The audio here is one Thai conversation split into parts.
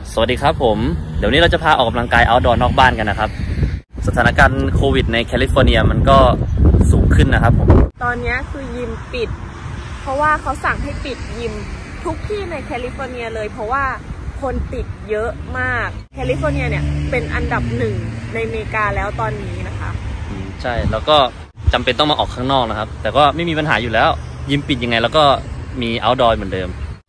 สวัสดีครับผมเดี๋ยวนี้เราจะพาออกกำลังกาย outdoor นอกบ้านกันนะครับสถานการณ์โควิดในแคลิฟอร์เนียมันก็สูงขึ้นนะครับผมตอนนี้คือยิมปิดเพราะว่าเขาสั่งให้ปิดยิมทุกที่ในแคลิฟอร์เนียเลยเพราะว่าคนติดเยอะมากแคลิฟอร์เนียเนี่ยเป็นอันดับหนึ่งในอเมริกาแล้วตอนนี้นะคะใช่แล้วก็จำเป็นต้องมาออกข้างนอกนะครับแต่ก็ไม่มีปัญหาอยู่แล้วยิมปิดยังไงแล้วก็มี outdoor เหมือนเดิม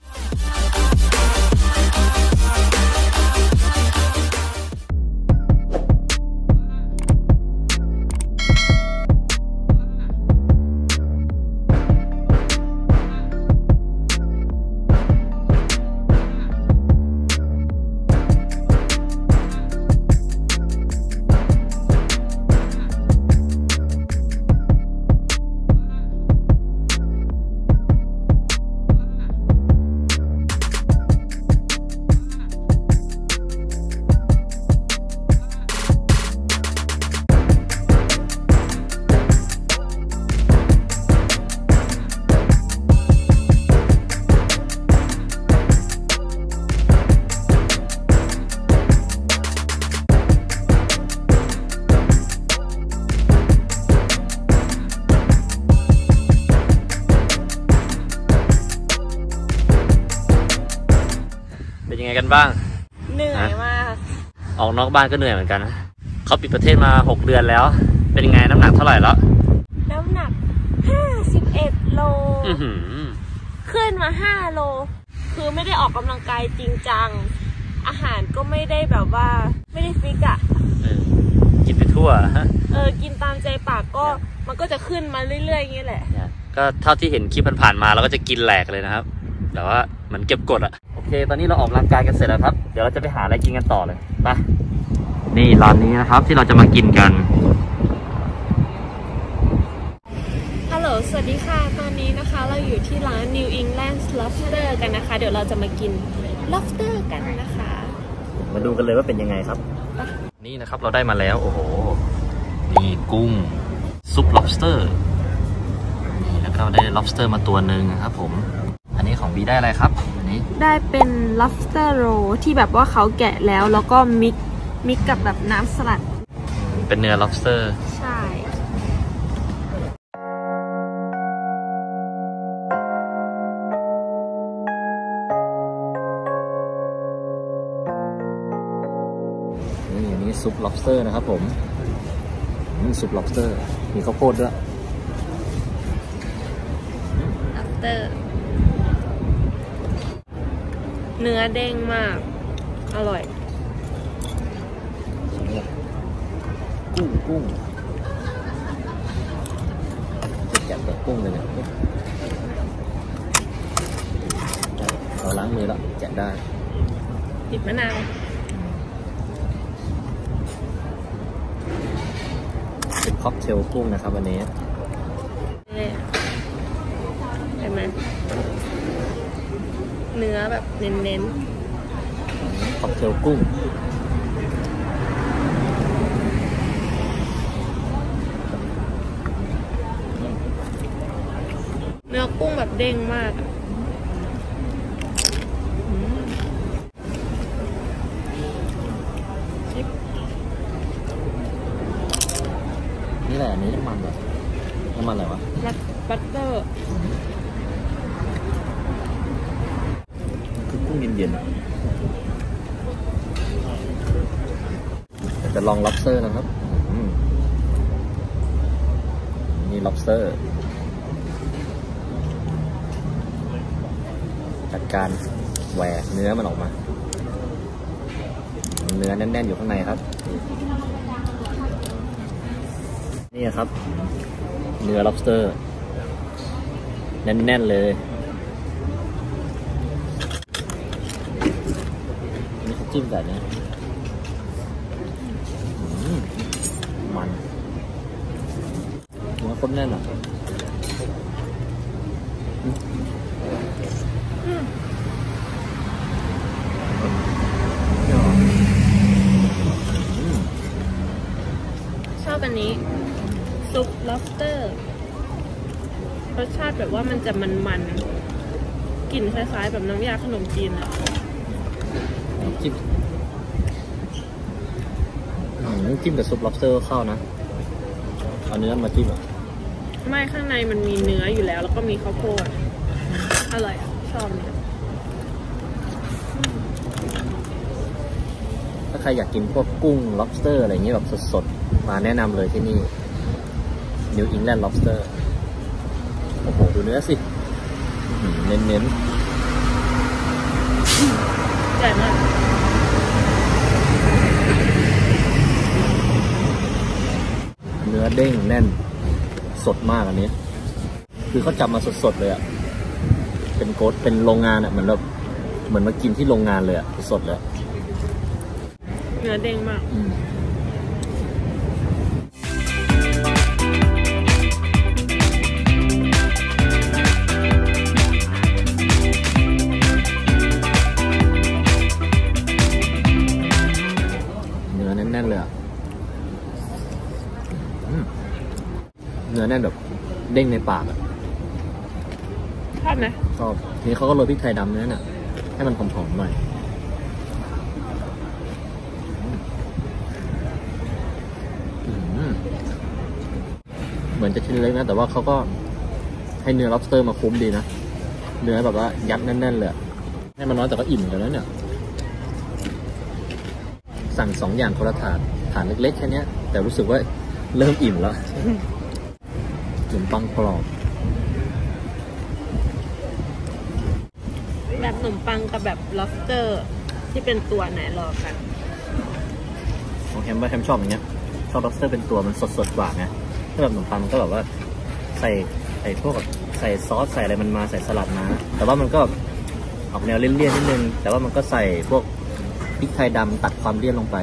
เป็นยังไงกันบ้างเหนื่อยมากออกนอกบ้านก็เหนื่อยเหมือนกันนะเขาปิดประเทศมา6 เดือนแล้วเป็นยังไงน้ำหนักเท่าไหร่แล้วน้ำหนัก51 โลขึ้นมา5 โลคือไม่ได้ออกกำลังกายจริงจังอาหารก็ไม่ได้แบบว่าไม่ได้ฟิกอะกินไปทั่วกินตามใจปากก็มันก็จะขึ้นมาเรื่อยๆอย่างนี้แหละก็เท่าที่เห็นคลิปผ่านๆมาเราก็จะกินแหลกเลยนะครับแต่ว่าเหมือนเก็บกดอะโอเคตอนนี้เราออกกำลังกายกันเสร็จแล้วครับเดี๋ยวเราจะไปหาอะไรกินกันต่อเลยไปนี่ร้านนี้นะครับที่เราจะมากินกันฮัลโหลสวัสดีค่ะตอนนี้นะคะเราอยู่ที่ร้าน New England Lobster กันนะคะเดี๋ยวเราจะมากิน lobster กันนะคะมาดูกันเลยว่าเป็นยังไงครับนี่นะครับเราได้มาแล้วโอ้โหนี่กุ้งซุป lobster นี่แล้วก็ได้ lobster มาตัวหนึ่งนะครับผมอันนี้ของบีได้อะไรครับอันนี้ได้เป็น lobster roll ที่แบบว่าเขาแกะแล้วก็มิกกับแบบน้ำสลัดเป็นเนื้อ lobster ใช่นี่อันนี้ซุป lobster นะครับผมซุป lobster มีข้าวโพดด้วย lobster เนื้อเด้งมากอร่อยกุ้งจะแกะเปลือกกุ้งเลยเนี่ยเราล้างมือแล้วแกะได้ติดมะนาวเป็นค็อกเทลกุ้งนะครับวันนี้เห็นไหมเนื้อแบบเน้นๆค็อกเทลกุ้งเนื้อกุ้งแบบเด้งมากนี่แหละอันนี้น้ำมันอะไรวะบัตเตอร์คือกุ้งเย็นๆจะลอง lobster นะครับนี่ lobster จัดการแหวกเนื้อมันออกมาเนื้อแน่นๆอยู่ข้างในครับนี่ครับเนื้อ lobster แน่นๆเลยนี่เขาจิ้มแบบนี้มันเนื้อข้นแน่นอ่ะชอบอันนี้ซุป lobster รสชาติแบบว่ามันจะมันๆกลิ่นคล้ายๆแบบน้ำยาขนมจีนอะจิ้มจิ้มกับซุป lobster เข้านะเอาเนื้อมาจิ้มอ่ะไม่ข้างในมันมีเนื้ออยู่แล้วก็มีข้าวโพดอร่อยอ่ะชอบเนี่ยถ้าใครอยากกินพวกกุ้ง lobster อะไรอย่างเงี้ยแบบสดๆมาแนะนำเลยที่นี่ New England lobster โอ้โหดูเนื้อสิเน้นใหญ่มากเนื้อเด้งแน่นสดมากอันนี้คือเขาจับมาสดๆเลยอ่ะเป็นโกดเป็นโรงงานอ่ะเหมือนมากินที่โรงงานเลยอ่ะสดเลยเนื้อเด้งมากเนื้อแน่นๆเลยอ่ะเนื้อแน่นแบบเด้งในปากอ่ะชอบไหมชอบทีนี้เขาก็โรยพริกไทยดำเนื้อน่ะให้มันหอมๆหน่อยเหมือนจะชิ้นเล็กนะแต่ว่าเขาก็ให้เนื้อ lobster มาคุ้มดีนะเนื้อแบบว่ายัดแน่นๆเลยให้มันน้อยแต่ก็อิ่มกันแล้วเนี่ยสั่ง2 อย่างคนละถาดเล็กๆแค่นี้แต่รู้สึกว่าเริ่มอิ่มแล้วขนมปังกรอบแบบขนมปังกับแบบ lobster ที่เป็นตัวไหนรอกันของแฮมชอบอย่างเงี้ยชอบ lobster เป็นตัวมันสดกว่าไงถ้าแบบขนมปังก็แบบว่าใส่พวกแบบใส่ซอสใส่อะไรมันมาใส่สลัดมาแต่ว่ามันก็ออกแนวเลี่ยนๆนิดนึงแต่ว่ามันก็ใส่พวกพริกไทยดำตัดความเลี่ยนลงไป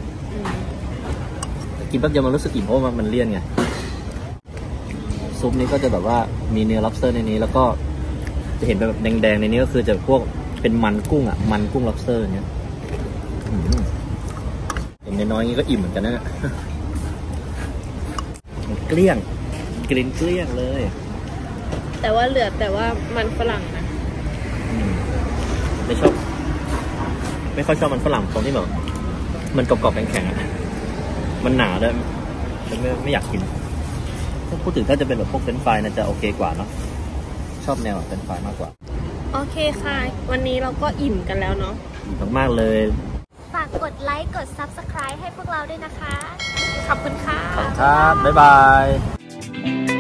กินแป๊บเดียวมันรู้สึกอิ่มเพราะว่ามันเลี่ยนไงซุปนี้ก็จะแบบว่ามีเนื้อ lobster ในนี้แล้วก็จะเห็นแบบแดงๆในนี้ก็คือจะพวกเป็นมันกุ้งอ่ะมันกุ้ง lobster อย่างเงี้ยเห็นน้อยๆอย่างนี้ก็อิ่มเหมือนกันนะเกลี้ยงกลิ่นเกลี้ยงเลยแต่ว่าเหลือแต่ว่ามันฝรั่งนะไม่ค่อยชอบมันฝรั่งตรงที่แบบมันกรอบๆแข็งๆอ่ะมันหนาด้วยไม่อยากกินถ้าพูดถึงถ้าจะเป็นแบบพวกเฟรนช์ฟรายน่าจะโอเคกว่าเนาะชอบแนวเฟรนช์ฟรายมากกว่าโอเคค่ะวันนี้เราก็อิ่มกันแล้วเนาะอิ่มมากๆเลยฝากกดไลค์กด Subscribe ให้พวกเราด้วยนะคะขอบคุณค่ะขอบคุณครับบ๊ายบาย